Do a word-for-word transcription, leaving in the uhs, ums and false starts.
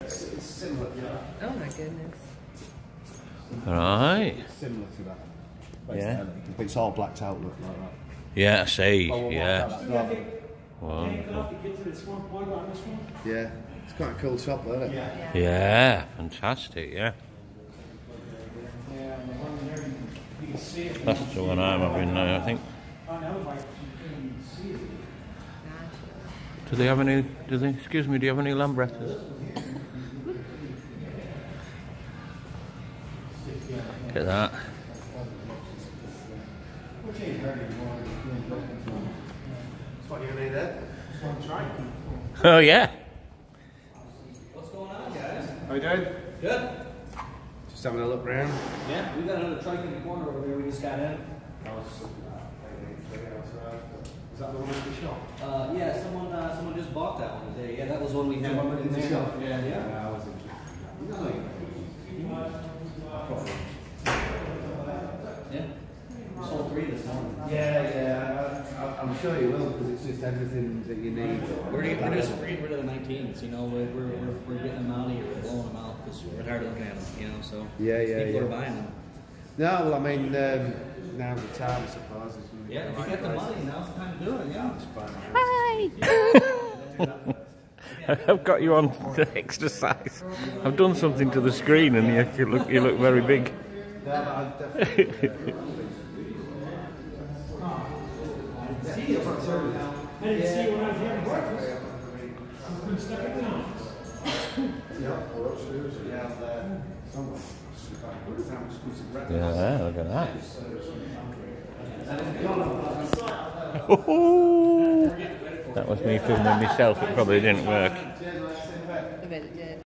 It's, it's similar to that. Oh my goodness. Right. It's similar to that. Yeah. But it's all blacked out, look like that. Yeah, I see. Oh, well, Yeah. like that. Wonderful. Yeah. It's quite a cool shop, isn't it? Yeah. Yeah, fantastic, yeah. That's the one I'm having now, I think. Do they have any, do they, excuse me, do you have any Lambrettas? Look at that. What you need there? Oh, yeah. What's going on, guys? How you doing? Good. Just having a look round. Yeah, we got another trike in the corner over there. We just got in. Is that the one at the shop? Uh, yeah, someone uh, someone just bought that one today. Yeah, that was one we had. one in the shop? Yeah, yeah. Yeah, I was interested. Yeah. We sold three this morning. Yeah, yeah. I, I'm sure you will because it's just everything that you need. We're, we're just getting rid of the nineteens. You know, we're we're, we're, we're getting them out of here, we're blowing them out because we're tired of looking at them. You know, so Yeah, yeah, people yeah. are buying them. No, well, I mean, um, now's the time, I suppose. Isn't it? Yeah, if you get the money, now's the time to do it. Yeah. I've got you on the exercise. I've done something to the screen and you, you look you look very big. No, but I definitely. I didn't see you when I was having breakfast. I've been stuck in now. Yeah, we're upstairs. Yeah, there. Somewhere. Yeah, look at that. That was me filming myself, it probably didn't work. I bet it did.